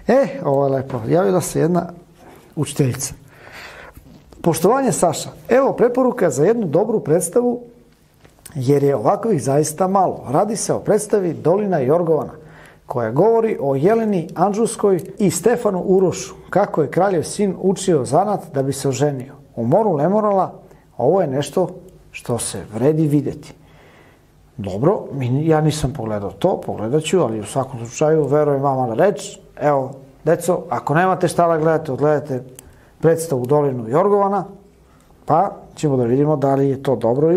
Ovo je lepo. Javila se jedna učiteljica. Poštovanje Saša, evo preporuka za jednu dobru predstavu, jer je ovakvih zaista malo. Radi se o predstavi Dolina Jorgovana, koja govori o Jeleni Anđuskoj i Stefanu Urošu, kako je kraljev sin učio zanat da bi se oženio. U moru nemorala, ovo je nešto što se vredi videti. Dobro, ja nisam pogledao to, pogledat ću, ali u svakom slučaju verujem vama na reč. Evo, deco, ako nemate šta da gledate, odgledajte predstavu Dolinu Jorgovana, pa ćemo da vidimo da li je to dobro.